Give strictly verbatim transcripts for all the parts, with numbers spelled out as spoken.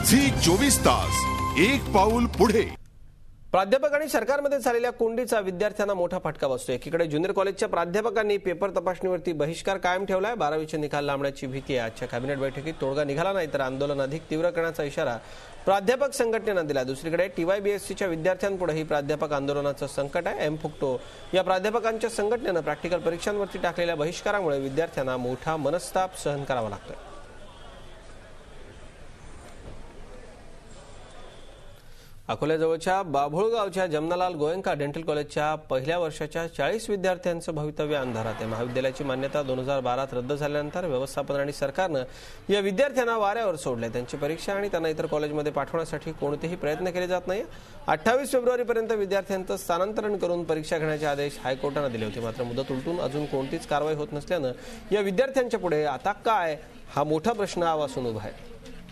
Zee चोवीस तास एक पाऊल पुढे। प्राध्यापक आणि सरकारमध्ये झालेल्या कोंडीचा विद्यार्थ्यांना मोठा फटका बसतोय। एकीकडे ज्युनियर कॉलेजच्या प्राध्यापकांनी पेपर तपासणीवरती बहिष्कार कायम ठेवलाय। बारावीचे निकाल लांबण्याची भीती आहे। आजच्या कॅबिनेट बैठकीत तोडगा निघाला नाही तर आंदोलन अधिक तीव्र करण्याचा इशारा प्राध्यापक संघटनेनं दिला। दुसरीकडे टीवायबीएससीच्या विद्यार्थ्यांपुढेही प्राध्यापक आंदोलनाचं संकट आहे। एम फुकटो या प्राध्यापकांच्या संघटनेनं प्रॅक्टिकल परीक्षांवरती टाकलेल्या बहिष्कारामुळे विद्यार्थ्यांना मोठा मनस्ताप सहन करावा लागतोय। अकोल्याजवळच्या बाभुळगावच्या जमनालाल गोयंका डेंटल कॉलेजच्या पहिल्या वर्षाच्या चाळीस विद्यार्थ्यांचं भवितव्य अंधारात आहे। महाविद्यालयाची मान्यता दोन हजार बारात रद्द झाल्यानंतर व्यवस्थापन आणि सरकारनं या विद्यार्थ्यांना वाऱ्यावर सोडले। त्यांची परीक्षा आणि त्यांना इतर कॉलेजमध्ये पाठवण्यासाठी कोणतेही प्रयत्न केले जात नाही। अठ्ठावीस फेब्रुवारीपर्यंत विद्यार्थ्यांचं स्थानांतरण करून परीक्षा घेण्याचे आदेश हायकोर्टानं दिले होते। मात्र मुदत उलटून अजून कोणतीच कारवाई होत नसल्यानं या विद्यार्थ्यांच्या पुढे आता काय हा मोठा प्रश्न आवासून उभा आहे।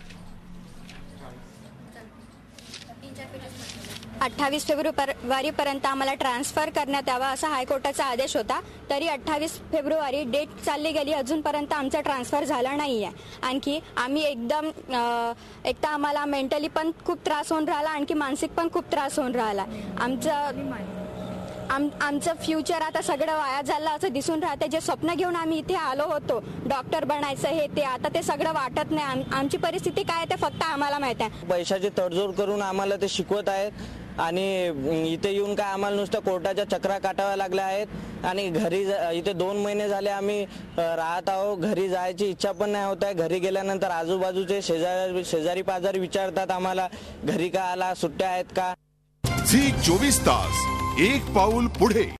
अठ्ठावीस फेब्रुवारीपर्यंत आम्हाला ट्रान्सफर करण्यात यावा असा हायकोर्टाचा आदेश होता। तरी अठ्ठावीस फेब्रुवारी डेट चालली गेली, अजूनपर्यंत आमचा ट्रान्सफर झाला नाही आहे। आणखी आम्ही एकदम एक तर आम्हाला मेंटली पण खूप त्रास होऊन राहिला, आणखी मानसिक पण खूप त्रास होऊन राहिला। आमचं आम आमचं फ्युचर आता सगळं वाया झालं असं दिसून राहते। जे स्वप्न घेऊन आम्ही इथे आलो होतो डॉक्टर बनायचं हे ते, आता ते सगळं वाटत नाही। आम, आमची परिस्थिती काय ते फक्त आम्हाला माहित आहे। पैशाची तडजोड करून आम्हाला ते शिकवत आहेत आणि इथे येऊन काय आम्हाला नुसतं कोर्टाच्या चक्रा काटाव्या लागल्या आहेत आणि घरी इथे दोन महिने झाले आम्ही राहत आहोत। घरी जायची इच्छा पण नाही होत आहे। घरी गेल्यानंतर आजूबाजूचे शेजारी शेजारी पाजारी विचारतात आम्हाला घरी का आला, सुट्ट्या आहेत का। झी चोवीस तास एक पाऊल पुढे।